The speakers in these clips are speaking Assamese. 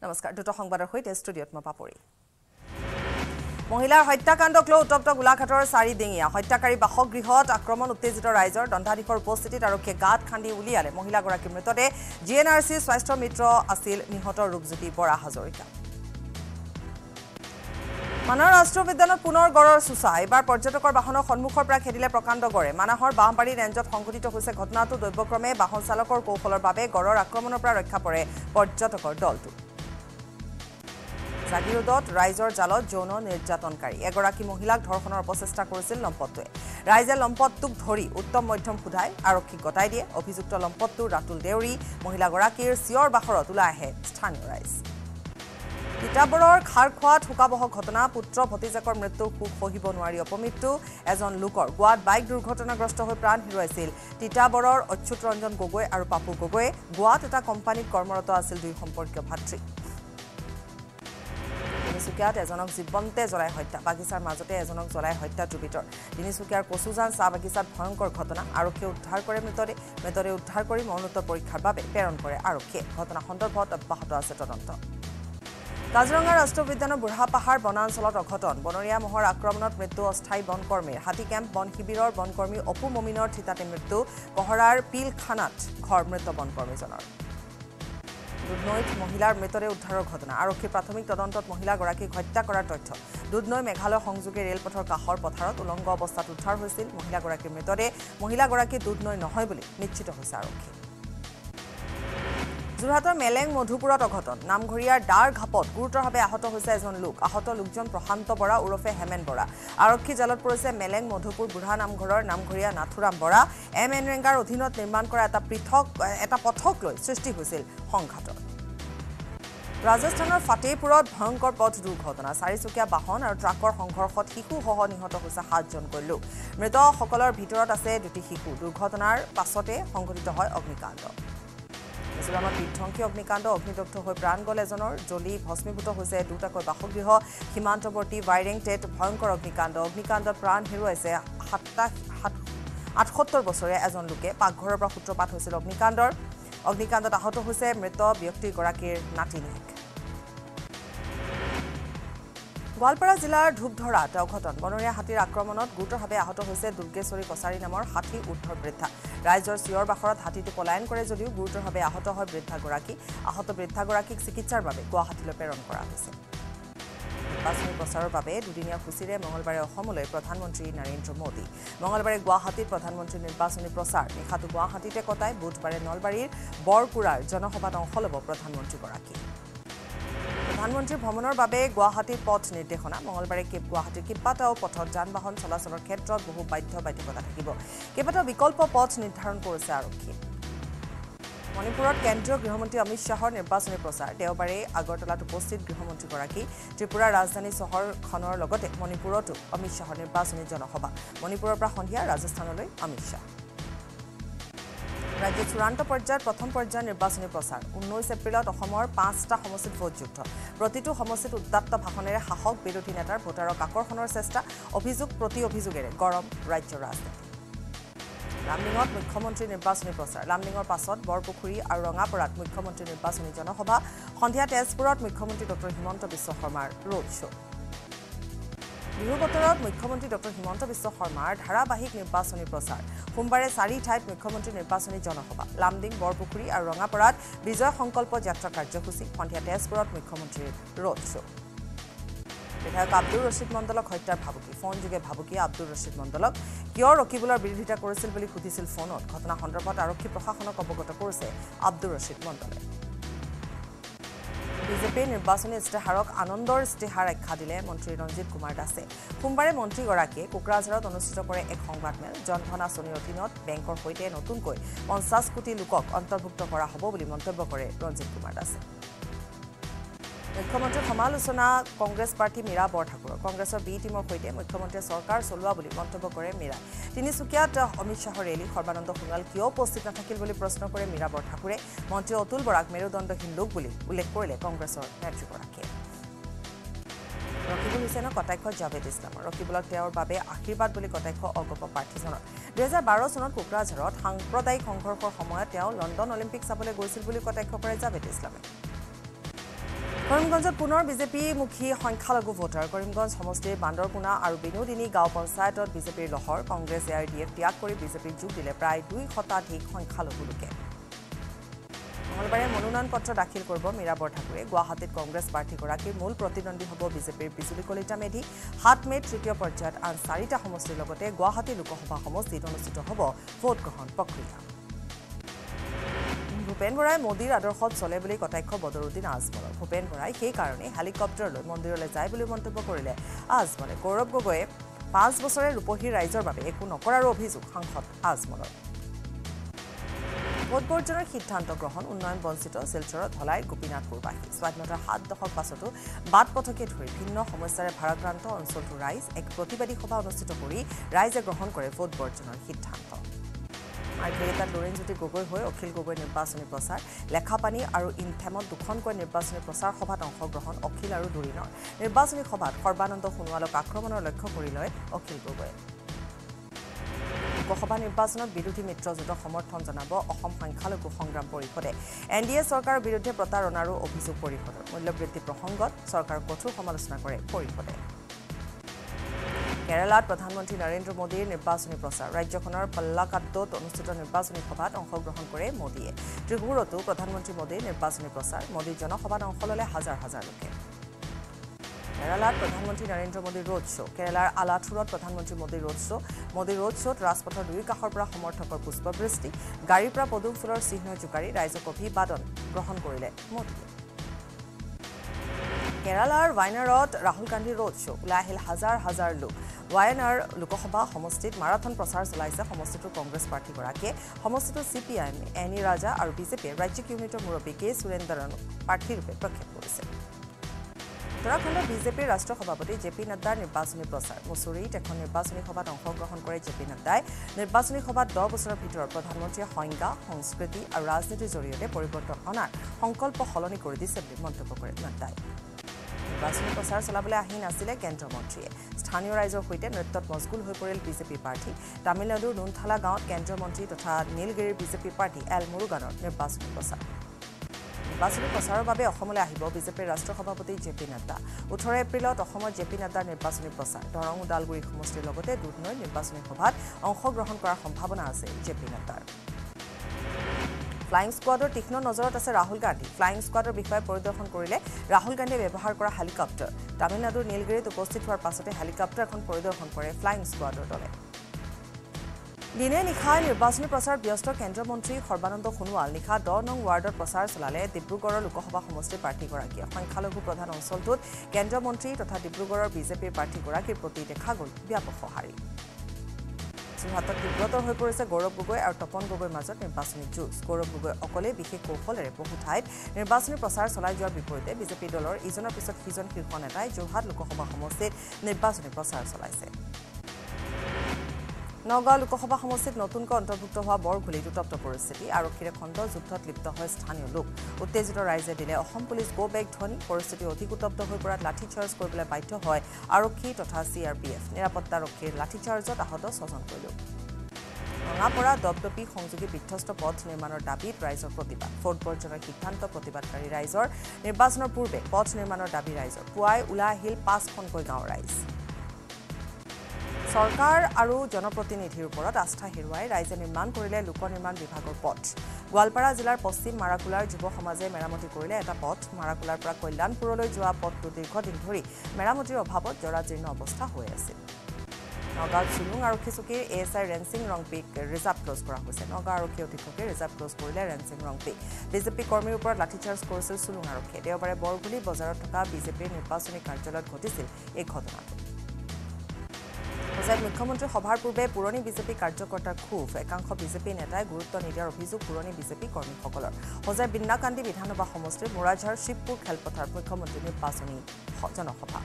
নমস্কাৰ দুটো সংবাদৰ হৈতে ষ্টুডিঅত মই পাপৰি মহিলাৰ হত্যাকাণ্ডক লৈ উত্তপ্ত গোলাঘাটৰ চাৰিডিঙিয়া হত্যাকাৰী বাসগৃহত আক্ৰমণ উত্তেজিত ৰাইজৰ দণ্ডাধীশৰ উপস্থিতিত আৰক্ষীয়ে গাঁত খান্দি উলিয়ালে মহিলাগৰাকীৰ মৃতদেহ জিএনআৰচি স্বাস্থ্য মিত্ৰ আছিল নিহত ৰূপজ্যোতি বৰা হাজৰিকা মানাহৰ ৰাষ্ট্ৰীয় উদ্যানত পুনৰ গড়ৰ চুচা এবাৰ পৰ্যটকৰ বাহনৰ সন্মুখৰ পৰা খেদিলে প্ৰকাণ্ড গড়ে মানাহৰ বাহবাৰী ৰেঞ্জত সংঘটিত হৈছে ঘটনাটো দৈব্যক্ৰমে বাহন চালকৰ কৌশলৰ বাবে গড়ৰ আক্ৰমণৰ পৰা ৰক্ষা পৰে পৰ্যটকৰ দলটো জাগিৰোডত ৰাইজৰ জালত যৌন নিৰ্যাতনকাৰী এগৰাকী মহিলাক ধৰ্ষণৰ অপচেষ্টা কৰিছিল লম্পটটোৱে ৰাইজে লম্পটটোক ধৰি উত্তম মধ্যম ফুধাই আৰক্ষীক গতাই দিয়ে অভিযুক্ত লম্পটটো ৰাতুল দেউৰী মহিলাগৰাকীৰ চিঞৰ বাখৰত ওলাই আহে স্থানীয় ৰাইজ তিতাবৰৰ খাৰখোৱাত শোকাবহ ঘটনা পুত্ৰ ভতিজাকৰ মৃত্যুৰ সুখ সহিব নোৱাৰি অপমৃত্যু এজন লোকৰ গোৱাত বাইক দুৰ্ঘটনাগ্ৰস্ত হৈ প্ৰাণ হেৰুৱাইছিল তিতাবৰৰ অচ্যুত ৰঞ্জন গগৈ আৰু পাপু গগৈয়ে গোৱাত এটা কোম্পানীত কৰ্মৰত আছিল দুই সম্পৰ্কীয় ভাতৃ তিনিচুকীয়াত এজনক জীৱন্তে জ্বলাই হত্যা বাগিচাৰ মাজতে এজনক জ্বলাই হত্যা দুৰ্বৃত্তৰ তিনিচুকীয়াৰ কচুজান চাহ বাগিচাত ভয়ংকৰ ঘটনা আৰক্ষীয়ে উদ্ধাৰ কৰে মৃতদেহ উদ্ধাৰ কৰি মৰণোত্তৰ পৰীক্ষাৰ বাবে প্ৰেৰণ কৰে আৰক্ষীয়ে ঘটনা সন্দৰ্ভত অব্যাহত আছে তদন্ত কাজিৰঙা ৰাষ্ট্ৰীয় উদ্যানৰ বুঢ়াপাহাৰ বনাঞ্চলত অঘটন বনৰীয়া মহৰ আক্ৰমণত মৃত্যু অস্থায়ী বনকৰ্মীৰ হাতী কেম্প বন শিবিৰৰ বনকৰ্মী অপু মমিনৰ থিতাতে মৃত্যু কহৰাৰ পিলখানাত ঘৰ মৃত বনকৰ্মীজনৰ দুধনৈত মহিলাৰ মৃতদেহ উদ্ধাৰৰ ঘটনা আৰক্ষীৰ প্ৰাথমিক তদন্তত মহিলাগৰাকীক হত্যা কৰাৰ তথ্য দুধনৈ মেঘালয় সংযোগী ৰেলপথৰ কাষৰ পথাৰত উলংগ অৱস্থাত উদ্ধাৰ হৈছিল মহিলাগৰাকীৰ মৃতদেহ মহিলাগৰাকী দুধনৈ নহয় বুলি নিশ্চিত হৈছে আৰক্ষী যোৰহাটৰ মেলেং মধুপুৰত অঘটন নামঘৰীয়াৰ ডাৰ ঘাপত গুৰুতৰভাৱে আহত হৈছে এজন লোক আহত লোকজন প্ৰশান্ত বৰা উৰফে হেমেন বৰা আৰক্ষী জালত পৰিছে মেলেং মধুপুৰ বুঢ়া নামঘৰৰ নামঘৰীয়া নাথুৰাম বৰা এন ৰেংগাৰ অধীনত নিৰ্মাণ কৰা এটা পথক লৈ সৃষ্টি হৈছিল সংঘাতৰ ৰাজস্থানৰ ফাতেহপুৰত ভয়ংকৰ পথ দুৰ্ঘটনা চাৰিচকীয়া বাহন আৰু ট্ৰাকৰ সংঘৰ্ষত শিশুসহ নিহত হৈছে 7জনকৈ লোক মৃতসকলৰ ভিতৰত আছে দুটি শিশু দুৰ্ঘটনাৰ পাছতে সংঘটিত হয় অগ্নিকাণ্ড মিজোৰামত বিধ্বংসী অগ্নিকাণ্ড অগ্নিদগ্ধ হৈ প্ৰাণ গ'ল এজনৰ জ্বলি ভস্মীভূত হৈছে দুটাকৈ বাসগৃহ সীমান্তৱৰ্তী ৱাইৰিং টেট ভয়ংকৰ অগ্নিকাণ্ডত প্ৰাণ হেৰুৱাইছে 78 বছৰীয়া এজন লোকে পাকঘৰৰ পৰা সূত্ৰপাত হৈছিল অগ্নিকাণ্ডত আহত হৈছে মৃত ব্যক্তিগৰাকীৰ নাতিনীয়েক গোৱালপাৰা জিলাৰ ধূপধৰাত অঘটন বনৰীয়া হাতীৰ আক্ৰমণত গুৰুতৰভাৱে আহত হৈছে দুৰ্গেশ্বৰী কছাৰী নামৰ 60 ঊৰ্ধৰ বৃদ্ধা ৰাইজৰ চিঞৰ বাখৰত হাতীটো পলায়ন কৰে যদিও গুৰুতৰভাৱে আহত হয় বৃদ্ধাগৰাকী আহত বৃদ্ধাগৰাকীক চিকিৎসাৰ বাবে গুৱাহাটীলৈ প্ৰেৰণ কৰা হৈছে নিৰ্বাচনী প্ৰচাৰৰ বাবে দুদিনীয়া সূচীৰে মঙলবাৰে অসমলৈ প্ৰধানমন্ত্ৰী নৰেন্দ্ৰ মোদী মঙলবাৰে গুৱাহাটীত প্ৰধানমন্ত্ৰী নিৰ্বাচনী প্ৰচাৰ নিশাটো গুৱাহাটীতে কটাই বুধবাৰে নলবাৰীৰ বৰকুৰাৰ জনসভাত অংশ ল'ব প্ৰধানমন্ত্ৰীগৰাকী প্ৰধানমন্ত্ৰীৰ ভ্ৰমণৰ বাবে গুৱাহাটীৰ পথ নিৰ্দেশনা মঙলবাৰে গুৱাহাটীৰ কেইবাটাও পথত যান বাহন চলাচলৰ ক্ষেত্ৰত বহু বাধ্যবাধকতা থাকিব কেইবাটাও বিকল্প পথ নিৰ্ধাৰণ কৰিছে আৰক্ষীয়ে মণিপুৰত কেন্দ্ৰীয় গৃহমন্ত্ৰী অমিত শ্বাহৰ নিৰ্বাচনী প্ৰচাৰ দেওবাৰে আগৰতলাত উপস্থিত গৃহমন্ত্ৰীগৰাকী ত্ৰিপুৰাৰ ৰাজধানী চহৰখনৰ লগতে মণিপুৰতো অমিত শ্বাহৰ নিৰ্বাচনী জনসভা মণিপুৰৰ পৰা সন্ধিয়া ৰাজস্থানলৈ অমিত শ্বাহ ৰাজ্যৰ চূড়ান্ত পৰ্যায়ৰ প্ৰথম পৰ্যায়ৰ নিৰ্বাচনী প্ৰচাৰ 19 এপ্ৰিলত অসমৰ 5টা সমষ্টিত ভোটযুদ্ধ প্ৰতিটো সমষ্টিত উত্তাপ্ত ভাষণেৰে শাসক বিৰোধী নেতাৰ ভোটাৰক আকৰ্ষণৰ চেষ্টা অভিযোগ প্ৰতি অভিযোগেৰে গৰম ৰাজ্যৰ ৰাজনীতি লামডিঙত মুখ্যমন্ত্ৰী নিৰ্বাচনী প্ৰচাৰ লামডিঙৰ পাছত বৰপুখুৰী আৰু ৰঙাপাৰাত মুখ্যমন্ত্ৰী নিৰ্বাচনী জনসভা সন্ধিয়া তেজপুৰত মুখ্যমন্ত্ৰী ডক্টৰ হিমন্ত বিশ্ব শৰ্মাৰ ৰোড শ্ব' বিহু বতৰত মুখ্যমন্ত্ৰী ডক্টৰ হিমন্ত বিশ্ব শৰ্মাৰ ধাৰাবাহিক নিৰ্বাচনী প্ৰচাৰ সোমবাৰে 4 ঠাইত মুখ্যমন্ত্ৰী নিৰ্বাচনী জনসভা লামডিং বৰপুখুৰী আৰু ৰঙাপাৰাত বিজয় সংকল্প যাত্ৰা কাৰ্যসূচী সন্ধিয়া তেজপুৰত মুখ্যমন্ত্ৰীৰ ৰোড শ্ব' বিধায়ক আব্দুৰ ৰছিদ মণ্ডলক হত্যাৰ ভাবুকি ফোনযোগে ভাবুকিয়ে আব্দুৰ ৰছিদ মণ্ডলক কিয় ৰকিবুলৰ বিৰোধিতা কৰিছিল বুলি সুধিছিল ফোনত ঘটনা সন্দৰ্ভত আৰক্ষী প্ৰশাসনক অৱগত কৰিছে আব্দুৰ ৰছিদ মণ্ডলে বিজেপিৰ নিৰ্বাচনী ইস্তেহাৰক আনন্দৰ ইস্তেহাৰ আখ্যা দিলে মন্ত্ৰী ৰঞ্জিত কুমাৰ দাসে সোমবাৰে মন্ত্ৰীগৰাকীয়ে কোকৰাঝাৰত অনুষ্ঠিত কৰে এক সংবাদমেল জনধন আঁচনিৰ অধীনত বেংকৰ সৈতে নতুনকৈ 50 কোটি লোকক অন্তৰ্ভুক্ত কৰা হ'ব বুলি মন্তব্য কৰে ৰঞ্জিত কুমাৰ দাসে মুখ্যমন্ত্ৰীৰ সমালোচনা কংগ্ৰেছ প্ৰাৰ্থী মীৰা বৰঠাকুৰৰ কংগ্ৰেছৰ বি টিমৰ সৈতে মুখ্যমন্ত্ৰীয়ে চৰকাৰ চলোৱা বুলি মন্তব্য কৰে মীৰা তিনিচুকীয়াত অমিত শ্বাহৰ ৰেলী সৰ্বানন্দ সোণোৱাল কিয় উপস্থিত নাথাকিল বুলি প্ৰশ্ন কৰে মীৰা বৰঠাকুৰে মন্ত্ৰী অতুল বৰাক মেৰুদণ্ডহীন লোক বুলি উল্লেখ কৰিলে কংগ্ৰেছৰ নেতৃগৰাকীয়ে ৰকিবুল হুছেইনৰ কটাক্ষ জাভেদ ইছলামৰ ৰকিবুলক তেওঁৰ বাবে আশীৰ্বাদ বুলি কটাক্ষ অগপ প্ৰাৰ্থীজনৰ 2012 চনত কোকৰাঝাৰত সাম্প্ৰদায়িক সংঘৰ্ষৰ সময়ত তেওঁ লণ্ডন অলিম্পিক চাবলৈ গৈছিল বুলি কটাক্ষ কৰে জাভেদ ইছলামে কৰিমগঞ্জত পুনৰ বিজেপিমুখী সংখ্যালঘু ভোটাৰ কৰিমগঞ্জ সমষ্টিৰ বান্দৰপোনা আৰু বিনোদিনী গাঁও পঞ্চায়তত বিজেপিৰ লহৰ কংগ্ৰেছ ARDF ত্যাগ কৰি বিজেপিৰ যোগ দিলে প্ৰায় 2 শতাধিক সংখ্যালঘু লোকে মঙলবাৰে মনোনয়ন পত্ৰ দাখিল কৰিব মীৰা বৰঠাকুৰে গুৱাহাটীত কংগ্ৰেছ প্ৰাৰ্থীগৰাকীৰ মূল প্ৰতিদ্বন্দ্বী হ'ব বিজেপিৰ বিজুলী কলিতা মেধি 7 মে'ত তৃতীয় পৰ্যায়ত আন 4টা সমষ্টিৰ লগতে গুৱাহাটী লোকসভা সমষ্টিত অনুষ্ঠিত হ'ব ভোট গ্ৰহণ প্ৰক্ৰিয়া ভূপেন বৰাই মোদীৰ আদৰ্শত চলে বুলি কটাক্ষ বদৰুদ্দিন আজমলৰ ভূপেন বৰাই সেই কাৰণে হেলিকপ্টাৰলৈ মন্দিৰলৈ যায় বুলি মন্তব্য কৰিলে আজমলে গৌৰৱ গগৈয়ে 5 বছৰে ৰূপহীৰ ৰাইজৰ বাবে একো নকৰাৰ অভিযোগ সাংসদ আজমলৰ ভোট বৰ্জনৰ সিদ্ধান্ত গ্ৰহণ উন্নয়ন বঞ্চিত শিলচৰৰ ধলাই গোপীনাথপুৰবাসী স্বাধীনতাৰ 7 দশক পাছতো বাট পথকে ধৰি ভিন্ন সমস্যাৰে ভাৰাক্ৰান্ত অঞ্চলটোৰ ৰাইজ এক প্ৰতিবাদী সভা অনুষ্ঠিত কৰি ৰাইজে গ্ৰহণ কৰে ভোট বৰ্জনৰ সিদ্ধান্ত মাৰ্ঘেৰিটাত লৰেণজ্যোতি গগৈ হৈ অখিল গগৈ নিৰ্বাচনী প্ৰচাৰ লেখাপানী আৰু ইনথেমত দুখনকৈ নিৰ্বাচনী প্ৰচাৰ সভাত অংশগ্ৰহণ অখিল আৰু দুৰিনৰ নিৰ্বাচনী সভাত সৰ্বানন্দ সোণোৱালক আক্ৰমণৰ লক্ষ্য কৰি লয় অখিল গগৈ লোকসভা নিৰ্বাচনত বিৰোধী মিত্ৰজোঁটক সমৰ্থন জনাব অসম সংখ্যালঘু সংগ্ৰাম পৰিষদে NDA চৰকাৰৰ বিৰুদ্ধে প্ৰতাৰণাৰো অভিযোগ পৰিষদৰ মূল্যবৃদ্ধি প্ৰসংগত চৰকাৰৰ কঠোৰ সমালোচনা কৰে পৰিষদে কেৰালাত প্ৰধানমন্ত্ৰী নৰেন্দ্ৰ মোদীৰ নিৰ্বাচনী প্ৰচাৰ ৰাজ্যখনৰ পল্লাকাদ্দত অনুষ্ঠিত নিৰ্বাচনী সভাত অংশগ্ৰহণ কৰে মোদীয়ে ত্ৰিপুৰাতো প্ৰধানমন্ত্ৰী মোদীৰ নিৰ্বাচনী প্ৰচাৰ মোদীৰ জনসভাত অংশ ল'লে হাজাৰ হাজাৰ লোকে কেৰালাত প্ৰধানমন্ত্ৰী নৰেন্দ্ৰ মোদীৰ ৰোড শ্ব' কেৰালাৰ আলাথুৰত প্ৰধানমন্ত্ৰী মোদীৰ ৰোড শ্ব'ত ৰাজপথৰ দুই কাষৰ পৰা সমৰ্থকৰ পুষ্পবৃষ্টি গাড়ীৰ পৰা পদুম ফুলৰ চিহ্ন জোকাৰি ৰাইজক অভিবাদন গ্ৰহণ কৰিলে মোদীয়ে কেৰালাৰ ৱায়নাৰত ৰাহুল গান্ধীৰ ৰোড শ্ব' ওলাই আহিল হাজাৰ হাজাৰ লোক ৱায়নাৰ লোকসভা সমষ্টিত মাৰাথন প্ৰচাৰ চলাইছে সমষ্টিটোৰ কংগ্ৰেছ প্ৰাৰ্থীগৰাকীয়ে সমষ্টিটোৰ CPIM এনি ৰাজা আৰু বিজেপিয়ে ৰাজ্যিক ইউনিটৰ মুৰব্বী কে সুৰেন্দ্ৰন প্ৰাৰ্থীৰূপে প্ৰক্ষেপ কৰিছে উত্তৰাখণ্ডৰ বিজেপিৰ ৰাষ্ট্ৰীয় সভাপতি JP নাড্ডাৰ নিৰ্বাচনী প্ৰচাৰ মুছুৰীত এখন নিৰ্বাচনী সভাত অংশগ্ৰহণ কৰে JP নাড্ডাই নিৰ্বাচনী সভাত 10 বছৰৰ ভিতৰত প্ৰধানমন্ত্ৰীয়ে সংজ্ঞা সংস্কৃতি আৰু ৰাজনীতিৰ জৰিয়তে পৰিৱৰ্তন অনাৰ সংকল্প সলনি কৰি দিছে বুলি মন্তব্য কৰে নাড্ডাই নিৰ্বাচনী প্ৰচাৰ চলাবলৈ আহি নাছিলে কেন্দ্ৰীয় মন্ত্ৰীয়ে স্থানীয় ৰাইজৰ সৈতে নৃত্যত মজগুল হৈ পৰিল বিজেপি প্ৰাৰ্থী তামিলনাডুৰ নুনথালা গাঁৱত কেন্দ্ৰীয় মন্ত্ৰী তথা নীলগিৰিৰ বিজেপি প্ৰাৰ্থী এল মুৰুগানৰ নিৰ্বাচনী প্ৰচাৰ নিৰ্বাচনী প্ৰচাৰৰ বাবে অসমলৈ আহিব বিজেপিৰ ৰাষ্ট্ৰীয় সভাপতি JP নাড্ডা 18 এপ্ৰিলত অসমত JP নাড্ডাৰ নিৰ্বাচনী প্ৰচাৰ দৰং ওদালগুৰি সমষ্টিৰ লগতে দুধনৈ নিৰ্বাচনী সভাত অংশগ্ৰহণ কৰাৰ সম্ভাৱনা আছে JP নাড্ডাৰ ফ্লাইং স্কোৱাডৰ তীক্ষ্ণ নজৰত আছে ৰাহুল গান্ধী ফ্লাইং স্কোৱাডৰ বিষয়ে পৰিদৰ্শন কৰিলে ৰাহুল গান্ধীয়ে ব্যৱহাৰ কৰা হেলিকপ্টাৰ তামিলনাডুৰ নীলগিৰিত উপস্থিত হোৱাৰ পাছতে হেলিকপ্টাৰ এখন পৰিদৰ্শন কৰে ফ্লাইং স্কোৱাডৰ দলে দিনে নিশাই নিৰ্বাচনী প্ৰচাৰত ব্যস্ত কেন্দ্ৰীয় মন্ত্ৰী সৰ্বানন্দ সোণোৱাল নিশা 10 নং ৱাৰ্ডৰ প্ৰচাৰ চলালে ডিব্ৰুগড়ৰ লোকসভা সমষ্টিৰ প্ৰাৰ্থীগৰাকীয়ে সংখ্যালঘু প্ৰধান অঞ্চলটোত কেন্দ্ৰীয় মন্ত্ৰী তথা ডিব্ৰুগড়ৰ বিজেপিৰ প্ৰাৰ্থীগৰাকীৰ প্ৰতি দেখা গ'ল ব্যাপক সঁহাৰি যোৰহাটত তীব্ৰতৰ হৈ পৰিছে গৌৰৱ গগৈ আৰু তপন গগৈৰ মাজত নিৰ্বাচনী যুঁজ গৌৰৱ গগৈ অকলে বিশেষ কৌশলেৰে বহু ঠাইত নিৰ্বাচনী প্ৰচাৰ চলাই যোৱাৰ বিপৰীতে বিজেপি দলৰ ইজনৰ পিছত সিজন শীৰ্ষ নেতাই যোৰহাট লোকসভা সমষ্টিত নিৰ্বাচনী প্ৰচাৰ চলাইছে নগাঁও লোকসভা সমষ্টিত নতুনকৈ অন্তৰ্ভুক্ত হোৱা বৰঘুলিত উত্তপ্ত পৰিস্থিতি আৰক্ষীৰে খণ্ড যুদ্ধত লিপ্ত হয় স্থানীয় লোক উত্তেজিত ৰাইজে দিলে অসম পুলিচ গো বেক ধ্বনি পৰিস্থিতি অধিক উত্তপ্ত হৈ পৰাত লাঠিচাৰ্জ কৰিবলৈ বাধ্য হয় আৰক্ষী তথা CRPF নিৰাপত্তাৰক্ষীৰ লাঠিচাৰ্জত আহত 6জনকৈ লোক ৰঙাপৰা দপদপি সংযোগী বিধ্বস্ত পথ নিৰ্মাণৰ দাবীত ৰাইজৰ প্ৰতিবাদ ভোট বৰ্জনৰ সিদ্ধান্ত প্ৰতিবাদকাৰী ৰাইজৰ নিৰ্বাচনৰ পূৰ্বে পথ নিৰ্মাণৰ দাবী ৰাইজৰ পুৱাই ওলাই আহিল 5খনকৈ গাঁৱৰ ৰাইজ চৰকাৰ আৰু জনপ্ৰতিনিধিৰ ওপৰত আস্থা হেৰুৱাই ৰাইজে নিৰ্মাণ কৰিলে লোক নিৰ্মাণ বিভাগৰ পথ গোৱালপাৰা জিলাৰ পশ্চিম মাৰাকুলাৰ যুৱ সমাজে মেৰামতি কৰিলে এটা পথ মাৰাকুলাৰ পৰা কল্যাণপুৰলৈ যোৱা পথটো দীৰ্ঘদিন ধৰি মেৰামতিৰ অভাৱত জৰাজীৰ্ণ অৱস্থা হৈ আছিল নগাঁৱত চুলুং আৰক্ষী চকীৰ ASI ৰেঞ্চিং ৰংপিক ৰিজাৰ্ভ ক্লজ কৰা হৈছে নগাঁও আৰক্ষী অধীক্ষকে ৰিজাৰ্ভ ক্লজ কৰিলে ৰেঞ্চিং ৰংপিক বিজেপি কৰ্মীৰ ওপৰত লাঠিচাৰ্জ কৰিছিল চুলুং আৰক্ষীয়ে দেওবাৰে বৰগুলি বজাৰত থকা বিজেপিৰ নিৰ্বাচনী কাৰ্যালয়ত ঘটিছিল এই ঘটনাটো হোজাইত মুখ্যমন্ত্ৰী সভাৰ পূৰ্বে পুৰণি বিজেপি কাৰ্যকৰ্তাৰ ক্ষোভ একাংশ বিজেপি নেতাই গুৰুত্ব নিদিয়াৰ অভিযোগ পুৰণি বিজেপি কৰ্মীসকলৰ হোজাই বিন্নাকান্দি বিধানসভা সমষ্টিৰ মোৰাঝাৰ শিৱপুৰ খেলপথাৰ মুখ্যমন্ত্ৰী নিৰ্বাচনী জনসভা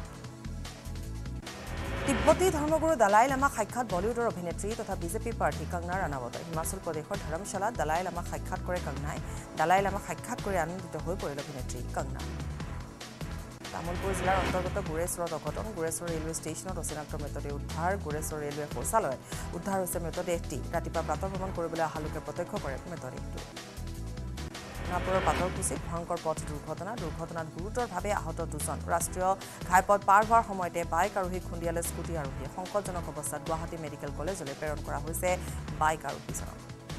তিব্বতী ধৰ্মগুৰু দালাই লামাক সাক্ষাৎ বলিউডৰ অভিনেত্ৰী তথা বিজেপি প্ৰাৰ্থী কংগনা ৰাণাৱতে হিমাচল প্ৰদেশৰ ধৰ্মশালাত দালাই লামাক সাক্ষাৎ কৰে কংগনাই দালাই লামাক সাক্ষাৎ কৰি আনন্দিত হৈ পৰিল অভিনেত্ৰী কংগনা তামুলপুৰ জিলাৰ অন্তৰ্গত গুৰেশ্বৰত অঘটন গুৰেশ্বৰ ৰেলৱে ষ্টেচনত অচিনাক্ত মৃতদেহ উদ্ধাৰ গুৰেশ্বৰ ৰেলৱে শৌচালয়ত উদ্ধাৰ হৈছে মৃতদেহটি ৰাতিপুৱা প্ৰাতঃভ্ৰমণ কৰিবলৈ অহা লোকে প্ৰত্যক্ষ কৰে মৃতদেহটো মিদনাপুৰৰ পাতৰকুছিত ভয়ংকৰ পথ দুৰ্ঘটনাত গুৰুতৰভাৱে আহত 2জন ৰাষ্ট্ৰীয় ঘাইপথ পাৰ হোৱাৰ সময়তে বাইক আৰোহী খুন্দিয়ালে স্কুটি আৰোহীয়ে সংকটজনক অৱস্থাত গুৱাহাটী মেডিকেল কলেজলৈ প্ৰেৰণ কৰা হৈছে বাইক আৰোহীজনক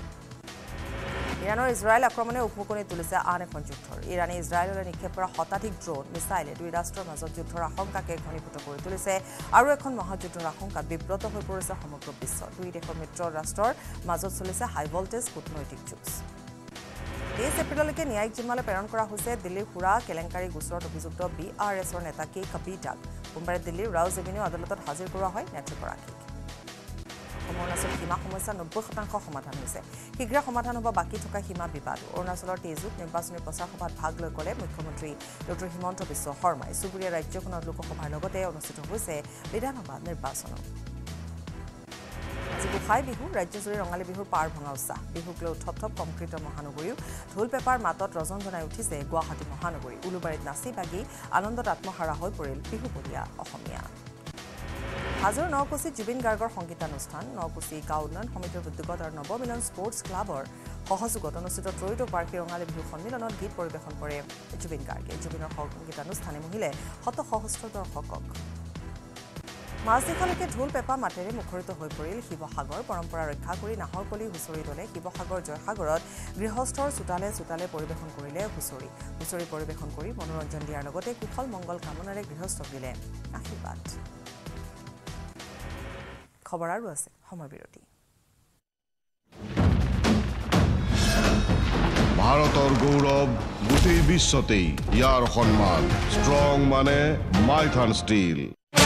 ইৰানৰ ইজৰাইল আক্ৰমণে উকমুকনি তুলিছে আন এখন যুদ্ধৰ ইৰানে ইজৰাইললৈ নিক্ষেপ কৰা শতাধিক ড্ৰোন মিছাইলে দুই ৰাষ্ট্ৰৰ মাজত যুদ্ধৰ আশংকাকে ঘনীভূত কৰি তুলিছে আৰু এখন মহাযুদ্ধৰ আশংকাত বিব্ৰত হৈ পৰিছে সমগ্ৰ বিশ্ব দুই দেশৰ মিত্ৰ ৰাষ্ট্ৰৰ মাজত চলিছে হাই ভল্টেজ কূটনৈতিক যুঁজ 23 এপ্ৰিললৈকে ন্যায়িক জিম্মালৈ প্ৰেৰণ কৰা হৈছে দিল্লীৰ সুৰা কেলেংকাৰী গোচৰত অভিযুক্ত BRSৰ নেতা কে কবিতাক সোমবাৰে দিল্লীৰ ৰাউজ এভিনিউ আদালতত হাজিৰ কৰোৱা হয় নেত্ৰীগৰাকীক অৰুণাচল সীমা সমস্যা 90% সমাধান হৈছে শীঘ্ৰে সমাধান হ'ব বাকী থকা সীমা বিবাদ অৰুণাচলৰ তেজুত নিৰ্বাচনী প্ৰচাৰ সভাত ভাগ লৈ ক'লে মুখ্যমন্ত্ৰী ডক্টৰ হিমন্ত বিশ্ব শৰ্মাই চুবুৰীয়া ৰাজ্যখনৰ লোকসভাৰ লগতে অনুষ্ঠিত হৈছে বিধানসভা নিৰ্বাচন আজি গোসাই বিহু ৰাজ্যজুৰি ৰঙালী বিহুৰ পাৰ ভঙা উৎসাহ বিহুক লৈ থপ কংক্ৰিট মহানগৰীও ঢোল পেপাৰ মাতত ৰজন জনাই উঠিছে গুৱাহাটী মহানগৰী উলুবাৰীত নাচি বাগি আনন্দত আত্মহাৰা হৈ পৰিল বিহুপলীয়া অসমীয়া হাজোৰ নকুছিত জুবিন গাৰ্গৰ সংগীতানুষ্ঠান নকুছি গাঁও উন্নয়ন সমিতিৰ উদ্যোগত আৰু নৱমিলন স্পৰ্টছ ক্লাবৰ সহযোগত অনুষ্ঠিত ত্ৰয়োদশবাৰ্ষিক ৰঙালী বিহু সন্মিলনত গীত পৰিৱেশন কৰে জুবিন গাৰ্গে জুবিনৰ সংগীতানুষ্ঠানে মহিলে শত সহস্ৰ দৰ্শকক মাজনিশালৈকে ঢোল পেপা মাতেৰে মুখৰিত হৈ পৰিল শিৱসাগৰ পৰম্পৰা ৰক্ষা কৰি নাহৰকলি হুঁচৰি দলে শিৱসাগৰ জয়সাগৰত গৃহস্থৰ চোতালে পৰিৱেশন কৰিলে হুঁচৰি পৰিৱেশন কৰি মনোৰঞ্জন দিয়াৰ লগতে কুশল মংগল কামনাৰে গৃহস্থক দিলে আশীৰ্বাদ খবৰ আৰু আছে সময় বিৰতি ভাৰতৰ গৌৰৱ গোটেই বিশ্বতেই ইয়াৰ সন্মান ষ্ট্ৰং মানে মাইথান ষ্টীল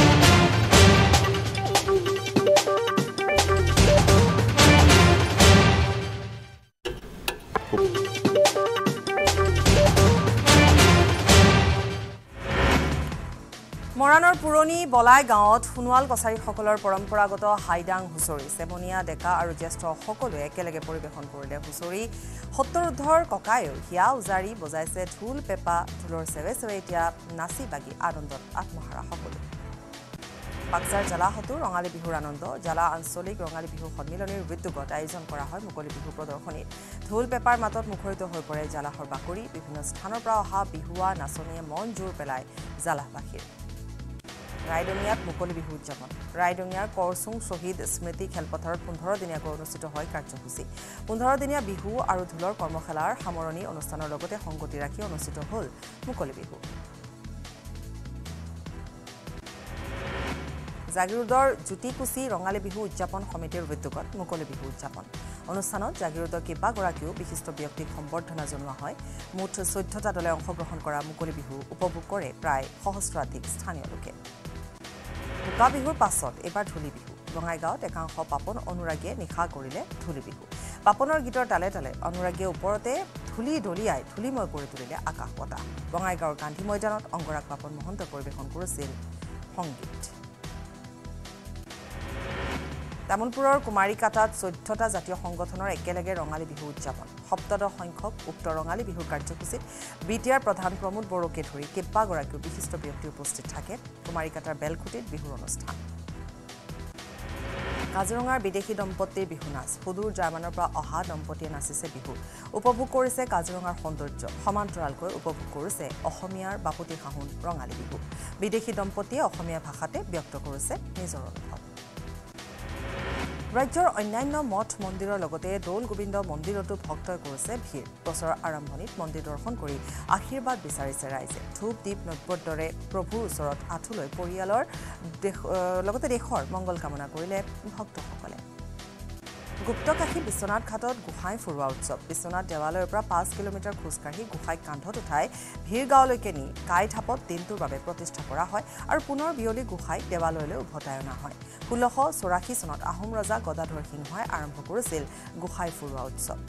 মৰাণৰ পুৰণি বলাই গাঁৱত সোণোৱাল কছাৰীসকলৰ পৰম্পৰাগত হাইডাং হুঁচৰি চেমনীয়া ডেকা আৰু জ্যেষ্ঠ সকলোৱে একেলগে পৰিৱেশন কৰিলে হুঁচৰি 70 ঊৰ্ধৰ ককায়েও হিয়া উজাৰি বজাইছে ঢোল পেপা ঢোলৰ চেৱে এতিয়া নাচি বাগি আনন্দত আত্মহাৰা সকলো বাক্সাৰ জালাহতো ৰঙালী বিহুৰ আনন্দ জালা আঞ্চলিক ৰঙালী বিহু সন্মিলনীৰ উদ্যোগত আয়োজন কৰা হয় মুকলি বিহু প্ৰদৰ্শনী ঢোল পেপাৰ মাতত মুখৰিত হৈ পৰে জালাহৰ বাকৰি বিভিন্ন স্থানৰ পৰা অহা বিহুৱা নাচনীয়ে মন জোৰ পেলায় জালাহবাসীৰ ৰাইডঙিয়াত মুকলি বিহু উদযাপন ৰাইডঙিয়াৰ কৰচুং শ্বহীদ স্মৃতি খেলপথাৰত 15 দিনীয়াকৈ অনুষ্ঠিত হয় কাৰ্যসূচী 15 দিনীয়া বিহু আৰু ঢোলৰ কৰ্মশালাৰ সামৰণি অনুষ্ঠানৰ লগতে সংগতি ৰাখি অনুষ্ঠিত হ'ল মুকলি বিহু জাগিৰোডৰ জ্যোতিকুচি ৰঙালী বিহু উদযাপন সমিতিৰ উদ্যোগত মুকলি বিহু উদযাপন অনুষ্ঠানত জাগিৰোডৰ কেইবাগৰাকীও বিশিষ্ট ব্যক্তিক সম্বৰ্ধনা জনোৱা হয় মুঠ 14টা দলে অংশগ্ৰহণ কৰা মুকলি বিহু উপভোগ কৰে প্ৰায় সহস্ৰাধিক স্থানীয় লোকে বোকা বিহুৰ পাছত এবাৰ ঢুলি বিহু বঙাইগাঁৱত একাংশ পাপন অনুৰাগীয়ে নিশা কৰিলে ঢুলি বিহু পাপনৰ গীতৰ তালে তালে অনুৰাগীয়ে ওপৰতে ঢুলি দলিয়াই ঢুলিময় কৰি তুলিলে আকাশ বতাহ বঙাইগাঁৱৰ গান্ধী ময়দানত অংগৰাগ পাপন মহন্ত পৰিৱেশন কৰিছিল সংগীত তামুলপুৰৰ কুমাৰীকাটাত 14টা জাতীয় সংগঠনৰ একেলগে ৰঙালী বিহু উদযাপন 17 সংখ্যক উক্ত ৰঙালী বিহুৰ কাৰ্যসূচীত বিটিআৰ প্ৰধান প্ৰমোদ বড়োকে ধৰি কেইবাগৰাকীও বিশিষ্ট ব্যক্তি উপস্থিত থাকে কুমাৰীকাটাৰ বেলখুটিত বিহুৰ অনুষ্ঠান কাজিৰঙাৰ বিদেশী দম্পতীৰ বিহু নাচ সুদূৰ জাৰ্মানৰ পৰা অহা দম্পতীয়ে নাচিছে বিহু উপভোগ কৰিছে কাজিৰঙাৰ সৌন্দৰ্য সমান্তৰালকৈ উপভোগ কৰিছে অসমীয়াৰ বাপতি সাহোন ৰঙালী বিহু বিদেশী দম্পতীয়ে অসমীয়া ভাষাতে ব্যক্ত কৰিছে নিজৰ অনুভৱ ৰাজ্যৰ অন্যান্য মঠ মন্দিৰৰ লগতে দৌল গোবিন্দ মন্দিৰতো ভক্তই কৰিছে ভিৰ বছৰৰ আৰম্ভণিত মন্দিৰ দৰ্শন কৰি আশীৰ্বাদ বিচাৰিছে ৰাইজে ধূপ দীপ নৈবেদ্যৰ দৰে প্ৰভুৰ ওচৰত আঁঠুলৈ পৰিয়ালৰ লগতে দেশৰ মংগল কামনা কৰিলে ভক্তসকলে গুপ্তকাশী বিশ্বনাথ ঘাটত গোসাঁই ফুৰোৱা উৎসৱ বিশ্বনাথ দেৱালয়ৰ পৰা 5 কিলোমিটাৰ খোজকাঢ়ি গোসাঁইক কান্ধত উঠাই ভিৰগাঁৱলৈকে নি কাই থাপত দিনটোৰ বাবে প্ৰতিষ্ঠা কৰা হয় আৰু পুনৰ বিয়লি গোসাঁইক দেৱালয়লৈ উভতাই অনা হয় 1684 চনত আহোম ৰজা গদাধৰ সিংহই আৰম্ভ কৰিছিল গোসাঁই ফুৰোৱা উৎসৱ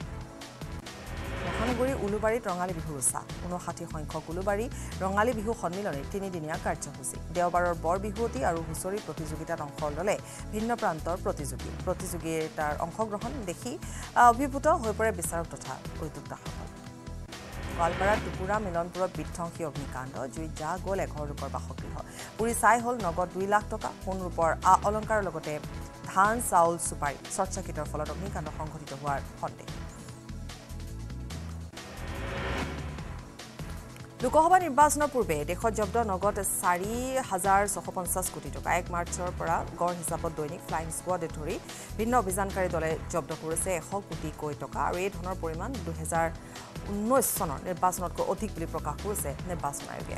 মহানগৰী উলুবাৰীত ৰঙালী বিহুৰ উৎসাহ 59 সংখ্যক উলুবাৰী ৰঙালী বিহু সন্মিলনীৰ 3 দিনীয়া কাৰ্যসূচী দেওবাৰৰ বৰ বিহুৱতী আৰু হুঁচৰি প্ৰতিযোগিতাত অংশ ল'লে ভিন্ন প্ৰান্তৰ প্ৰতিযোগিতাৰ অংশগ্ৰহণ দেখি অভিভূত হৈ পৰে বিচাৰক তথা উদ্যোক্তাসকল গোৱালপাৰাৰ টুকুৰা মিলনপুৰত বিধ্বংসী অগ্নিকাণ্ড জুইত যা গ'ল 11 লোকৰ বাসগৃহ পুৰি চাই হ'ল নগদ 2 লাখ টকা সোণ ৰূপৰ অলংকাৰৰ লগতে ধান চাউল চুপাৰী শ্বৰ্ট চাৰ্কিটৰ ফলত অগ্নিকাণ্ড সংঘটিত হোৱাৰ সন্দেহ লোকসভা নিৰ্বাচনৰ পূৰ্বে দেশত জব্দ নগদ 4,650 কোটি টকা 1 মাৰ্চৰ পৰা গড় হিচাপত দৈনিক ফ্লাইং স্কোৱাড ধৰি ভিন্ন অভিযানকাৰী দলে জব্দ কৰিছে 100 কোটি টকা আৰু এই ধনৰ পৰিমাণ 2019 চনৰ নিৰ্বাচনতকৈ অধিক বুলি প্ৰকাশ কৰিছে নিৰ্বাচন আয়োগে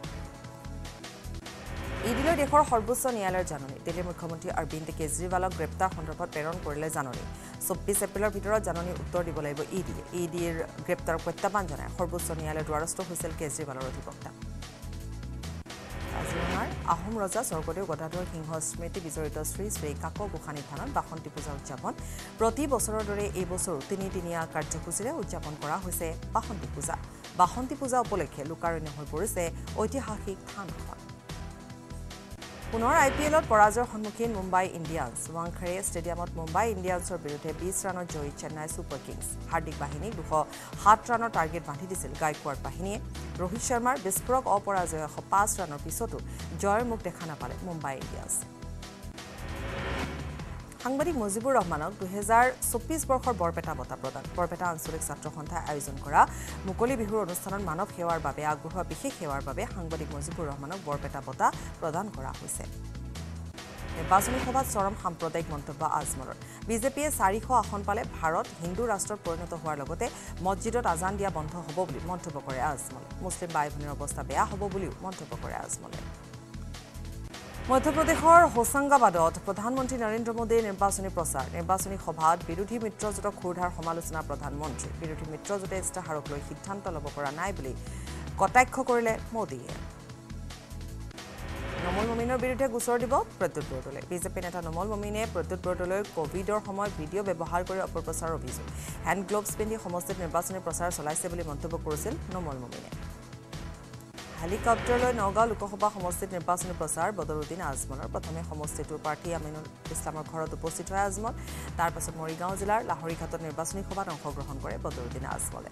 ইডিলৈ দেশৰ সৰ্বোচ্চ ন্যায়ালয়ৰ জাননী দিল্লীৰ মুখ্যমন্ত্ৰী অৰবিন্দ কেজৰিৱালক গ্ৰেপ্তাৰ সন্দৰ্ভত প্ৰেৰণ কৰিলে জাননী 24 এপ্ৰিলৰ ভিতৰত জাননী উত্তৰ দিব লাগিব ইডিৰ গ্ৰেপ্তাৰ প্ৰত্যাহ্বান জনাই সৰ্বোচ্চ ন্যায়ালয়ৰ দ্বাৰস্থ হৈছিল কেজৰিৱালৰ অধিবক্তা কাজিৰঙাৰ আহোম ৰজা স্বৰ্গদেউ গদাধৰ সিংহ স্মৃতি বিজড়িত শ্ৰী শ্ৰী কাক গোসানী থানত বাসন্তী পূজা উদযাপন প্ৰতি বছৰৰ দৰে এই বছৰো তিনিদিনীয়া কাৰ্যসূচীৰে উদযাপন কৰা হৈছে বাসন্তী পূজা উপলক্ষে লোকাৰণ্য হৈ পৰিছে ঐতিহাসিক থানখন পুনৰ আইপিএলত পৰাজয়ৰ সন্মুখীন মুম্বাই ইণ্ডিয়ান্স ৱাংখেড়ে ষ্টেডিয়ামত মুম্বাই ইণ্ডিয়ান্সৰ বিৰুদ্ধে 20 ৰানত জয়ী চেন্নাই ছুপাৰ কিংছ হাৰ্দিক বাহিনীক 207 ৰানৰ টাৰ্গেট বান্ধি দিছিল গায়কোৱাড বাহিনীয়ে ৰোহিত শৰ্মাৰ বিস্ফোৰক অপৰাজয় 105 ৰানৰ পিছতো জয়ৰ মুখ দেখা নাপালে মুম্বাই ইণ্ডিয়ান্স সাংবাদিক মুজিবুৰ ৰহমানক 2024 বৰ্ষৰ বৰপেটা বঁটা প্ৰদান বৰপেটা আঞ্চলিক ছাত্ৰ সন্থাই আয়োজন কৰা মুকলি বিহুৰ অনুষ্ঠানত মানৱ সেৱাৰ বাবে আগবঢ়োৱা বিশেষ সেৱাৰ বাবে সাংবাদিক মুজিবুৰ ৰহমানক বৰপেটা বঁটা প্ৰদান কৰা হৈছে নিৰ্বাচনী সভাত চৰম সাম্প্ৰদায়িক মন্তব্য আজমলৰ বিজেপিয়ে 400 আসন পালে ভাৰত হিন্দু ৰাষ্ট্ৰত পৰিণত হোৱাৰ লগতে মছজিদত আজান দিয়া বন্ধ হ'ব বুলি মন্তব্য কৰে আজমলে মুছলিম ভাই ভনীৰ অৱস্থা বেয়া হ'ব বুলিও মন্তব্য কৰে আজমলে মধ্যপ্ৰদেশৰ হোচাংগাবাদত প্ৰধানমন্ত্ৰী নৰেন্দ্ৰ মোদীৰ নিৰ্বাচনী সভাত বিৰোধী মিত্ৰজোঁটক খুৰধাৰ সমালোচনা প্ৰধানমন্ত্ৰী বিৰোধী মিত্ৰজোঁটে ইস্তাহাৰক লৈ সিদ্ধান্ত ল'ব পৰা নাই বুলি কটাক্ষ কৰিলে মোদীয়ে নমল মমিনৰ বিৰুদ্ধে গোচৰ দিব প্ৰদ্যুৎ বৰদলৈ বিজেপি নেতা নমল মমিনে প্ৰদ্যুৎ বৰদলৈ কোভিডৰ সময়ত ভিডিঅ' ব্যৱহাৰ কৰি অপপ্ৰচাৰৰ অভিযোগ হেণ্ড গ্লোভছ পিন্ধি সমষ্টিত নিৰ্বাচনী প্ৰচাৰ চলাইছে বুলি মন্তব্য কৰিছিল নমল মমিনে হেলিকপ্টাৰলৈ নগাঁও লোকসভা সমষ্টিত নিৰ্বাচনী প্ৰচাৰ বদৰুদ্দিন আজমলৰ প্ৰথমে সমষ্টিটোৰ প্ৰাৰ্থী আমিনুল ইছলামৰ ঘৰত উপস্থিত হয় আজমল তাৰ পাছত মৰিগাঁও জিলাৰ লাহৰীঘাটত নিৰ্বাচনী সভাত অংশগ্ৰহণ কৰে বদৰুদ্দিন আজমলে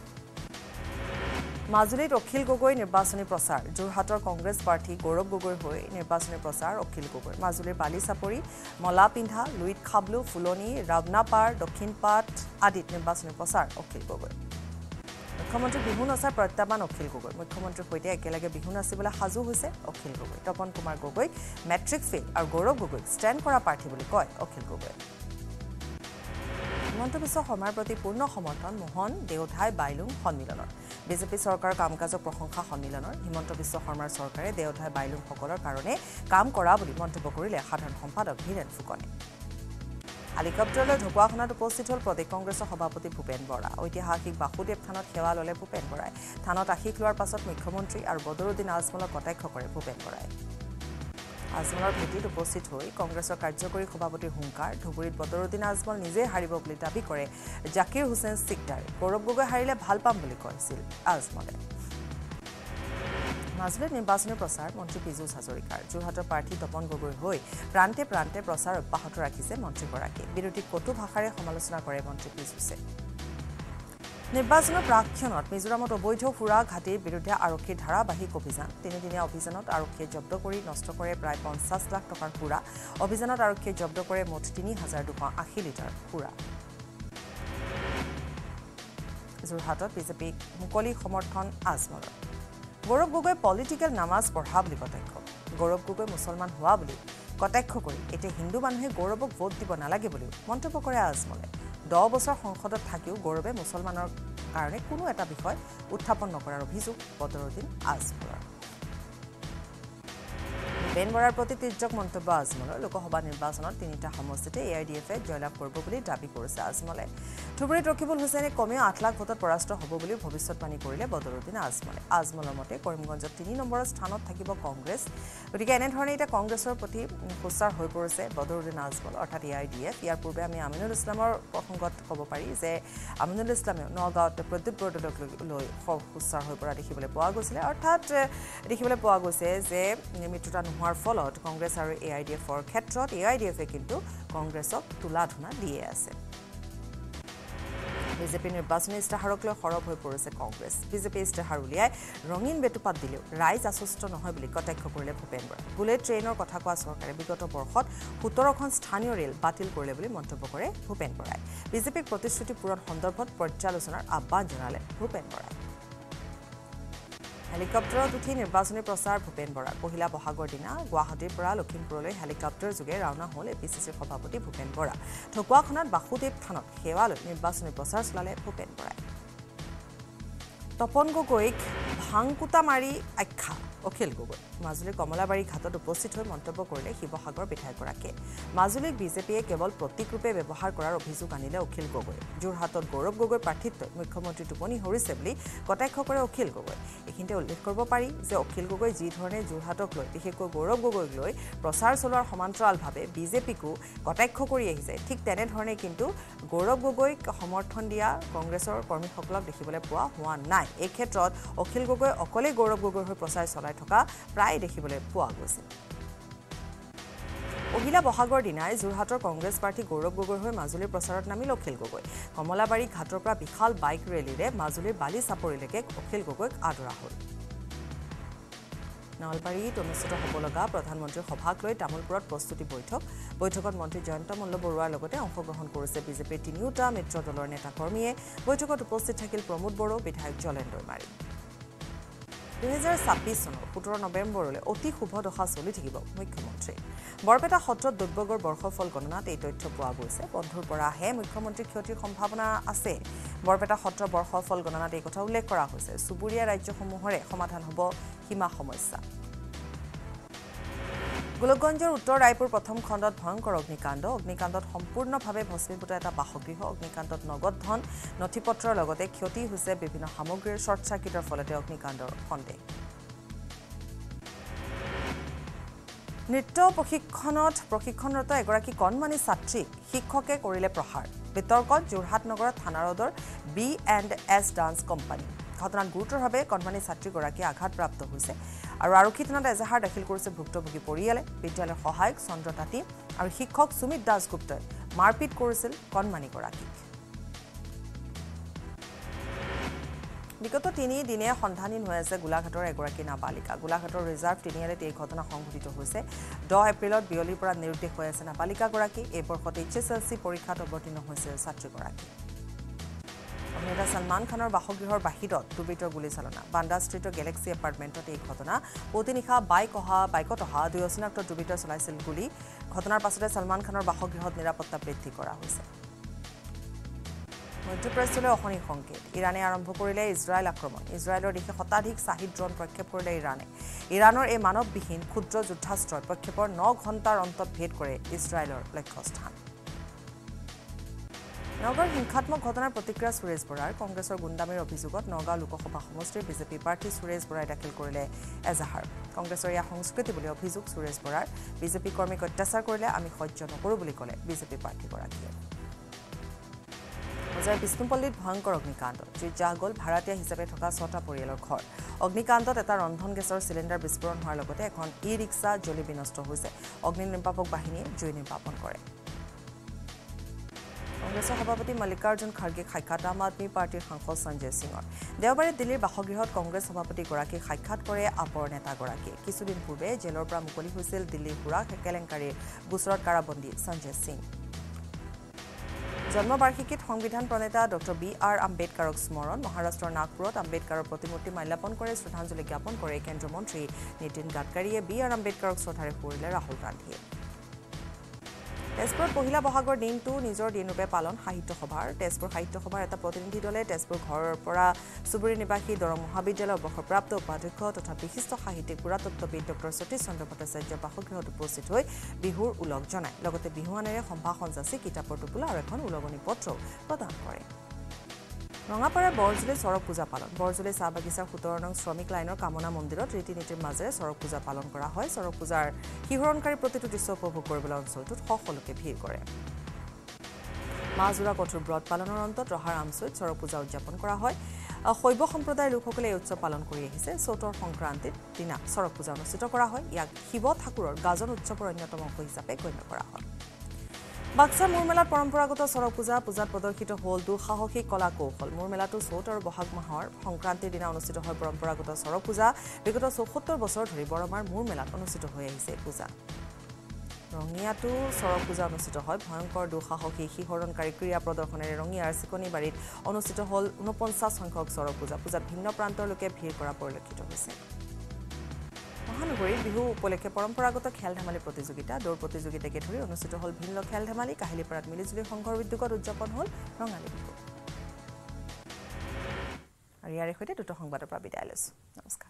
মাজুলীত অখিল গগৈ নিৰ্বাচনী প্ৰচাৰ যোৰহাটৰ কংগ্ৰেছ প্ৰাৰ্থী গৌৰৱ গগৈৰ হৈ নিৰ্বাচনী প্ৰচাৰ অখিল গগৈ মাজুলীৰ বালিচাপৰি মলাপিন্ধা লুইত খাবলু ফুলনি ৰাৱনাপাৰ দক্ষিণপাট আদিত নিৰ্বাচনী প্ৰচাৰ অখিল গগৈ মুখ্যমন্ত্ৰী বিহু নচাৰ প্ৰত্যাহ্বান অখিল গগৈ মুখ্যমন্ত্ৰীৰ সৈতে একেলগে বিহু নাচিবলৈ সাজু হৈছে অখিল গগৈ তপন কুমাৰ গগৈ মেট্ৰিক ফেইল আৰু গৌৰৱ গগৈক ষ্টেণ্ড কৰা প্ৰাৰ্থী বুলি কয় অখিল গগৈ হিমন্ত বিশ্ব শৰ্মাৰ প্ৰতি পূৰ্ণ সমৰ্থন মোহন দেওধাই বাইলুং সন্মিলনৰ বিজেপি চৰকাৰৰ কাম কাজক প্ৰশংসা সন্মিলনৰ হিমন্ত বিশ্ব শৰ্মাৰ চৰকাৰে দেওধাই বাইলুংসকলৰ কাৰণে কাম কৰা বুলি মন্তব্য কৰিলে সাধাৰণ সম্পাদক হীৰেণ ফুকনে হেলিকপ্টাৰলৈ ঢকুৱাখানাত উপস্থিত হ'ল প্ৰদেশ কংগ্ৰেছৰ সভাপতি ভূপেন বৰা ঐতিহাসিক বাসুদেৱ থানত সেৱা ল'লে ভূপেন বৰাই থানত আশীষ লোৱাৰ পাছত মুখ্যমন্ত্ৰী আৰু বদৰুদ্দিন আজমলক কটাক্ষ কৰে ভূপেন বৰাই আজমলৰ ভেটিত উপস্থিত হৈ কংগ্ৰেছৰ কাৰ্যকৰী সভাপতিৰ হুংকাৰ ধুবুৰীত বদৰুদ্দিন আজমল নিজে হাৰিব বুলি দাবী কৰে জাকিৰ হুছেইন সিকদাৰে গৌৰৱ গগৈ হাৰিলে ভাল পাম বুলি কৈছিল আজমলে মাজুলীত নিৰ্বাচনী প্ৰচাৰ মন্ত্ৰী পীযুষ হাজৰিকাৰ যোৰহাটৰ প্ৰাৰ্থী তপন গগৈৰ হৈ প্ৰান্তে প্ৰান্তে প্ৰচাৰ অব্যাহত ৰাখিছে মন্ত্ৰীগৰাকীয়ে বিৰোধীক কটু ভাষাৰে সমালোচনা কৰে মন্ত্ৰী পীযুষে নিৰ্বাচনৰ প্ৰাক্ষণত মিজোৰামত অবৈধ সুৰা ঘাটিৰ বিৰুদ্ধে আৰক্ষীৰ ধাৰাবাহিক অভিযান তিনিদিনীয়া অভিযানত আৰক্ষীয়ে জব্দ কৰি নষ্ট কৰে প্ৰায় 50 লাখ টকাৰ সুৰা অভিযানত আৰক্ষীয়ে জব্দ কৰে মুঠ 3,280 লিটাৰ সুৰা যোৰহাটত বিজেপিক মুকলি সমৰ্থন আজমলৰ গৌৰৱ গগৈ পলিটিকেল নামাজ পঢ়া বুলি কটাক্ষ গৌৰৱ গগৈ মুছলমান হোৱা বুলি কটাক্ষ কৰি এতিয়া হিন্দু মানুহে গৌৰৱক ভোট দিব নালাগে বুলিও মন্তব্য কৰে আজমলে 10 বছৰ সংসদত থাকিও গৌৰৱে মুছলমানৰ কাৰণে কোনো এটা বিষয় উত্থাপন নকৰাৰ অভিযোগ বদৰুদ্দিন আজমলৰ ভূপেন বৰাৰ প্ৰতি তীৰ্যক মন্তব্য আজমলৰ লোকসভা নিৰ্বাচনত 3টা সমষ্টিতে এআইডিএফে জয়লাভ কৰিব বুলি দাবী কৰিছে আজমলে ধুবুৰীত ৰকিবুল হুছেইনে কমেও 8 লাখ ভোটত পৰাস্ত হ'ব বুলি ভৱিষ্যতবাণী কৰিলে বদৰুদ্দিন আজমলৰ মতে কৰিমগঞ্জত 3 নম্বৰ স্থানত থাকিব কংগ্ৰেছ গতিকে এনেধৰণে এটা কংগ্ৰেছৰ প্ৰতি খুচাৰ হৈ পৰিছে বদৰুদ্দিন আজমল অৰ্থাৎ এআইডিএফ ইয়াৰ পূৰ্বে আমি আমিনুল ইছলামৰ প্ৰসংগত ক'ব পাৰি যে আমিনুল ইছলামে নগাঁৱত প্ৰদ্যুৎ বৰদলৈক লৈ খুচাৰ হৈ পৰা দেখিবলৈ পোৱা গৈছিলে অৰ্থাৎ দেখিবলৈ পোৱা গৈছে যে মিত্ৰতা নোহোৱাৰ ফলত কংগ্ৰেছ আৰু এআইডিএফৰ ক্ষেত্ৰত এআইডিএফে কিন্তু কংগ্ৰেছক তুলাধুনা দিয়ে আছে বিজেপি নিৰ্বাচনী ইস্তাহাৰক লৈ সৰব হৈ পৰিছে কংগ্ৰেছ বিজেপি ইস্তাহাৰ উলিয়াই ৰঙীন বেটুপাত দিলেও ৰাইজ আশ্বস্ত নহয় বুলি কটাক্ষ কৰিলে ভূপেন বৰা বুলেট ট্ৰেইনৰ কথা কোৱা চৰকাৰে বিগত বৰ্ষত 17খন স্থানীয় ৰেল বাতিল কৰিলে বুলি মন্তব্য কৰে ভূপেন বৰাই বিজেপিক প্ৰতিশ্ৰুতি পূৰণ সন্দৰ্ভত পৰ্যালোচনাৰ আহ্বান জনালে ভূপেন বৰাই হেলিকপ্টাৰত উঠি নিৰ্বাচনী প্ৰচাৰ ভূপেন বৰাৰ পহিলা বহাগৰ দিনা গুৱাহাটীৰ পৰা লখিমপুৰলৈ হেলিকপ্টাৰ যোগে ৰাওনা হ'ল এপিচিচিৰ সভাপতি ভূপেন বৰা ঢকুৱাখনাত বাসুদেৱ থানত সেৱা লৈ নিৰ্বাচনী প্ৰচাৰ চলালে ভূপেন বৰাই তপন গগৈক ভাংকুটা মাৰি আখ্যা অখিল গগৈ মাজুলীৰ কমলাবাৰী ঘাটত উপস্থিত হৈ মন্তব্য কৰিলে শিৱসাগৰ বিধায়কগৰাকীয়ে মাজুলীক বিজেপিয়ে কেৱল প্ৰতীকৰূপে ব্যৱহাৰ কৰাৰ অভিযোগ আনিলে অখিল গগৈ যোৰহাটত গৌৰৱ গগৈৰ প্ৰাৰ্থিত্বই মুখ্যমন্ত্ৰী টোপনি হৰিছে বুলি কটাক্ষ কৰে অখিল গগৈ এইখিনিতে উল্লেখ কৰিব পাৰি যে অখিল গগৈ যি ধৰণে যোৰহাটক লৈ বিশেষকৈ গৌৰৱ গগৈক লৈ প্ৰচাৰ চলোৱাৰ সমান্তৰালভাৱে বিজেপিকো কটাক্ষ কৰি আহিছে ঠিক তেনেধৰণে কিন্তু গৌৰৱ গগৈক সমৰ্থন দিয়া কংগ্ৰেছৰ কৰ্মীসকলক দেখিবলৈ পোৱা হোৱা নাই এই ক্ষেত্ৰত অখিল গগৈ অকলে গৌৰৱ গগৈৰ হৈ প্ৰচাৰ চলাই থকা প্ৰায় দেখিবলৈ পোৱা গৈছে পহিলা বহাগৰ দিনাই যোৰহাটৰ কংগ্ৰেছ প্ৰাৰ্থী গৌৰৱ গগৈৰ হৈ মাজুলীৰ প্ৰচাৰত নামিল অখিল গগৈ কমলাবাৰী ঘাটৰ পৰা বিশাল বাইক ৰেলীৰে মাজুলীৰ বালি চাপৰিলৈকে অখিল গগৈক আদৰা হ'ল নলবাৰীত অনুষ্ঠিত হ'ব লগা প্ৰধানমন্ত্ৰীৰ সভাক লৈ তামুলপুৰত প্ৰস্তুতি বৈঠকত মন্ত্ৰী জয়ন্ত মল্ল বৰুৱাৰ লগতে অংশগ্ৰহণ কৰিছে বিজেপিৰ তিনিওটা মিত্ৰ দলৰ নেতা কৰ্মীয়ে বৈঠকত উপস্থিত থাকিল প্ৰমোদ বড়ো বিধায়ক জলেন দৈমাৰী 2026 চনৰ 17 নৱেম্বৰলৈ অতি শুভ দশা চলি থাকিব মুখ্যমন্ত্ৰী বৰপেটা সত্ৰত দুৰ্যোগৰ বৰ্ষফল গণনাত এই তথ্য পোৱা গৈছে বন্ধুৰ পৰাহে মুখ্যমন্ত্ৰীৰ ক্ষতিৰ সম্ভাৱনা আছে বৰপেটা সত্ৰৰ বৰ্ষফল গণনাত এই কথা উল্লেখ কৰা হৈছে সুবুৰীয়া ৰাজ্যসমূহৰে সমাধান হ'ব সীমা সমস্যা গোলকগঞ্জৰ উত্তৰ ৰায়পুৰ প্ৰথম খণ্ডত ভয়ংকৰ অগ্নিকাণ্ডত সম্পূৰ্ণভাৱে ভস্মীভূত এটা বাসগৃহ অগ্নিকাণ্ডত নগদ ধন নথিপত্ৰৰ লগতে ক্ষতি হৈছে বিভিন্ন সামগ্ৰীৰ শ্বৰ্ট চাৰ্কিটৰ ফলতে অগ্নিকাণ্ডৰ সন্দেহ নৃত্য প্ৰশিক্ষণৰত এগৰাকী কণমানি ছাত্ৰী শিক্ষকে কৰিলে প্ৰহাৰ বিতৰ্কত যোৰহাট নগৰৰ থানাৰদৰ B&S ডান্স কোম্পানী ঘটনাত গুৰুতৰভাৱে কণমানি ছাত্ৰীগৰাকী আঘাতপ্ৰাপ্ত হৈছে আৰু আৰক্ষী থানাত এজাহাৰ দাখিল কৰিছে ভুক্তভোগী পৰিয়ালে বিদ্যালয়ৰ সহায়ক চন্দ্ৰ তাঁতী আৰু শিক্ষক সুমিত দাসগুপ্তই মাৰপিট কৰিছিল কণমানিগৰাকীক বিগত 3 দিনে সন্ধানহীন হৈ আছে গোলাঘাটৰ এগৰাকী নাবালিকা গোলাঘাটৰ ৰিজাৰ্ভ তিনিআলিত এই ঘটনা সংঘটিত হৈছে 10 এপ্ৰিলত বিয়লিৰ পৰা নিৰুদ্দেশ হৈ আছে নাবালিকাগৰাকী এই বৰ্ষত HSLC পৰীক্ষাত অৱতীৰ্ণ হৈছে ছাত্ৰীগৰাকী অভিনেতা সলমান খানৰ বাসগৃহৰ বাহিৰত দুৰ্বৃত্তৰ গুলীচালনা বান্ডা ষ্ট্ৰীটৰ গেলেক্সি এপাৰ্টমেণ্টত এই ঘটনা প্ৰতিনিশা বাইকত অহা দুই অচিনাক্ত দুৰ্বৃত্তই চলাইছিল গুলী ঘটনাৰ পাছতে সলমান খানৰ বাসগৃহত নিৰাপত্তা বৃদ্ধি কৰা হৈছে মধ্যপ্ৰাচ্যলৈ অশনি সংকেত ইৰাণে আৰম্ভ কৰিলে ইজৰাইল আক্ৰমণ ইজৰাইলৰ দিশে শতাধিক চাহিদ ড্ৰোন প্ৰক্ষেপ কৰিলে ইৰাণৰ এই মানৱবিহীন ক্ষুদ্ৰ যুদ্ধাস্ত্ৰই প্ৰক্ষেপৰ 9 ঘণ্টাৰ অন্তত ভেদ কৰে ইজৰাইলৰ লক্ষ্যস্থান নগৰ হিংসাত্মক ঘটনাৰ প্ৰতিক্ৰিয়া সুৰেশ বৰাৰ কংগ্ৰেছৰ গুণ্ডামিৰ অভিযোগত নগাঁও লোকসভা সমষ্টিৰ বিজেপি প্ৰাৰ্থী সুৰেশ বৰাই দাখিল কৰিলে এজাহাৰ কংগ্ৰেছৰ ইয়া সংস্কৃতি বুলি অভিযোগ সুৰেশ বৰাৰ বিজেপি কৰ্মীক অত্যাচাৰ কৰিলে আমি সহ্য নকৰো বুলি ক'লে বিজেপি প্ৰাৰ্থীগৰাকীয়ে বজাৰ বিষ্ণুপল্লীত ভয়ংকৰ অগ্নিকাণ্ড জুইত গ'ল ভাড়াতীয়া হিচাপে থকা 6টা পৰিয়ালৰ ঘৰ অগ্নিকাণ্ডত এটা ৰন্ধন গেছৰ চিলিণ্ডাৰ বিস্ফোৰণ হোৱাৰ লগতে এখন ই-ৰিক্সা জ্বলি বিনষ্ট হৈছে অগ্নি নিৰ্বাপক বাহিনীয়ে জুই নিৰ্বাপন কৰে কংগ্ৰেছৰ সভাপতি মল্লিকাৰ্জুন খাৰ্গেক সাক্ষাৎ আম আদমি পাৰ্টিৰ সাংসদ সঞ্জয় সিঙৰ দেওবাৰে দিল্লীৰ বাসগৃহত কংগ্ৰেছ সভাপতিগৰাকীক সাক্ষাৎ কৰে আপৰ নেতাগৰাকীয়ে কিছুদিন পূৰ্বে জেলৰ পৰা মুকলি হৈছিল দিল্লীৰ সুৰা কেলেংকাৰীৰ গোচৰত কাৰাবন্দী সঞ্জয় সিং জন্মবাৰ্ষিকীত সংবিধান প্ৰণেতা ডক্টৰ B.R. আম্বেদকাৰক স্মৰণ মহাৰাষ্ট্ৰৰ নাগপুৰত আম্বেদকাৰৰ প্ৰতিমূৰ্তি মাল্যাপন কৰে শ্ৰদ্ধাঞ্জলি জ্ঞাপন কৰে কেন্দ্ৰীয় মন্ত্ৰী নীতিন গাডকাৰীয়ে B.R. আম্বেদকাৰক শ্ৰদ্ধাৰে সুঁৱৰিলে ৰাহুল গান্ধীয়ে তেজপুৰত পহিলা বহাগৰ দিনটো নিজৰ দিনৰূপে পালন সাহিত্য সভাৰ তেজপুৰ সাহিত্য সভাৰ এটা প্ৰতিনিধি দলে তেজপুৰ ঘৰৰ পৰা সুবুৰী নিবাসী দৰং মহাবিদ্যালয়ৰ অৱসৰপ্ৰাপ্ত উপাধ্যক্ষ তথা বিশিষ্ট সাহিত্যিক পুৰাতত্ত্ববিদ ডক্টৰ সতীশ চন্দ্ৰ ভট্টাচাৰ্যৰ বাসগৃহত উপস্থিত হৈ বিহুৰ উলগ জনায় লগতে বিহুৱানেৰে সম্ভাষণ যাচি কিতাপৰ টোপোলা আৰু এখন উলগনি পত্ৰ প্ৰদান কৰে ৰঙাপাৰাৰ বৰজুলি চৰক পূজা পালন বৰজুলি চাহ বাগিচাৰ 17 নং শ্ৰমিক লাইনৰ কামনা মন্দিৰত ৰীতি নীতিৰ মাজেৰে চৰক পূজা পালন কৰা হয় চৰক পূজাৰ শিহৰণকাৰী প্ৰতিটো দৃশ্য উপভোগ কৰিবলৈ অঞ্চলটোত সকলোকে ভিৰ কৰে মাজুৰা কঠোৰ ব্ৰত পালনৰ অন্তত ৰহাৰ আমচৈত চৰক পূজা উদযাপন কৰা হয় শৈৱ সম্প্ৰদায়ৰ লোকসকলে এই উৎসৱ পালন কৰি আহিছে চৌতৰ সংক্ৰান্তিৰ দিনা চৰক পূজা অনুষ্ঠিত কৰা হয় ইয়াক শিৱ ঠাকুৰৰ গাজন উৎসৱৰ অন্যতম অংশ হিচাপে গণ্য কৰা হয় বাক্সা মূৰমেলাত পৰম্পৰাগত চৰক পূজাত প্ৰদৰ্শিত হ'ল দুঃসাহসিক কলা কৌশল মূৰমেলাটো চৌত আৰু বহাগ মাহৰ সংক্ৰান্তিৰ দিনা অনুষ্ঠিত হয় পৰম্পৰাগত চৰক পূজা বিগত ৭৪ বছৰ ধৰি বৰমাৰ মূৰমেলাত অনুষ্ঠিত হৈ আহিছে পূজা ৰঙিয়াতো চৰক পূজা অনুষ্ঠিত হয় ভয়ংকৰ দুঃসাহসী শিহৰণকাৰী ক্ৰীড়া প্ৰদৰ্শনেৰে ৰঙিয়াৰ চিকনিবাৰীত অনুষ্ঠিত হ'ল 49 সংখ্যক চৰক পূজা পূজাত ভিন্ন প্ৰান্তৰ লোকে ভিৰ কৰা পৰিলক্ষিত হৈছে মহানগৰীৰ বিহু উপলক্ষে পৰম্পৰাগত খেল ধেমালি প্ৰতিযোগিতা দৌৰ প্ৰতিযোগিতাকে ধৰি অনুষ্ঠিত হ'ল ভিন্ন খেল ধেমালি কাহিলীপাৰাত মিলিজুলি সংঘৰ উদ্যোগত উদযাপন হ'ল ৰঙালী বিহু আৰু ইয়াৰ সৈতে দুটা সংবাদৰ পৰা বিদায় লৈছো নমস্কাৰ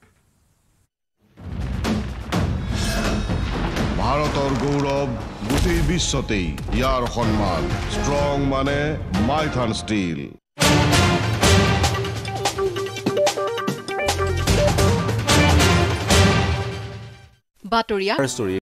ভাৰতৰ গৌৰৱ গোটেই বিশ্বতেই ইয়াৰ সন্মান ষ্ট্ৰং মানে মাইথান ষ্টীল বাতৰিয়া